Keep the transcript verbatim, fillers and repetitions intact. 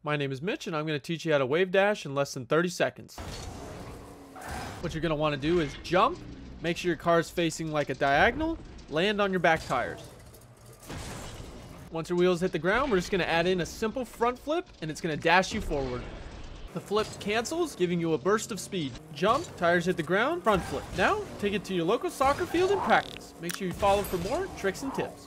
My name is Mitch, and I'm going to teach you how to wave dash in less than thirty seconds. What you're going to want to do is jump, make sure your car is facing like a diagonal, land on your back tires. Once your wheels hit the ground, we're just going to add in a simple front flip, and it's going to dash you forward. The flip cancels, giving you a burst of speed. Jump, tires hit the ground, front flip. Now, take it to your local soccer field and practice. Make sure you follow for more tricks and tips.